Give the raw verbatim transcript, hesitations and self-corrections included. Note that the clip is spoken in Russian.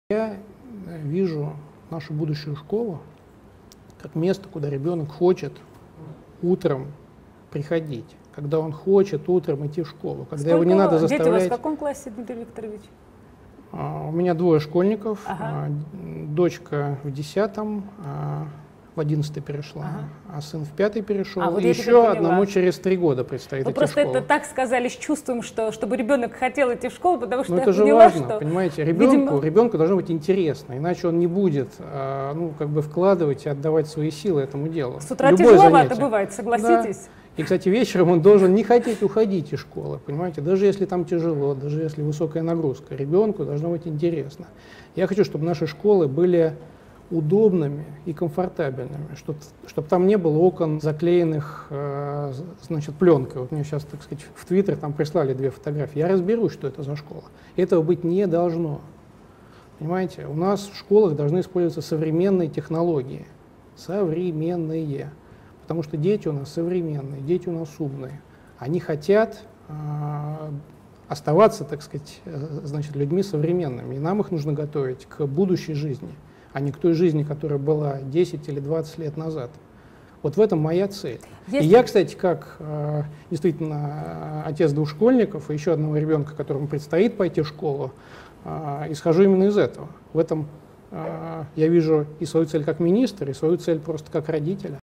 Я вижу нашу будущую школу как место, куда ребенок хочет утром приходить, когда он хочет утром идти в школу, когда Сколько его не надо заставлять. Дети у вас в каком классе, Дмитрий Викторович? Uh, у меня двое школьников, Ага. uh, дочка в десятом, uh, в одиннадцатый перешла, Ага. а сын в пятый перешел. А, вот и я еще теперь одному поняла. через три года предстоит Вы идти в просто школу. это так сказали с чувством, что чтобы ребенок хотел идти в школу, потому что Но я это же поняла, важно, что, понимаете, ребенку, видимо, ребенку должно быть интересно, иначе он не будет а, ну, как бы вкладывать и отдавать свои силы этому делу. с утра Любое тяжеловато занятие. бывает, согласитесь? И, кстати, вечером он должен не хотеть уходить из школы, понимаете, даже если там тяжело, даже если высокая нагрузка. Ребенку должно быть интересно. Я хочу, чтобы наши школы были удобными и комфортабельными, чтобы, чтобы там не было окон, заклеенных э, значит, пленкой. Вот мне сейчас, так сказать, в Твиттер там прислали две фотографии. Я разберусь, что это за школа. Этого быть не должно. Понимаете, у нас в школах должны использоваться современные технологии. Современные. Потому что дети у нас современные, дети у нас умные. Они хотят э, оставаться, так сказать, э, значит, людьми современными. И нам их нужно готовить к будущей жизни, а не к той жизни, которая была десять или двадцать лет назад. Вот в этом моя цель. Есть... И я, кстати, как э, действительно отец двух школьников и еще одного ребенка, которому предстоит пойти в школу, э, исхожу именно из этого. В этом э, я вижу и свою цель как министр, и свою цель просто как родителя.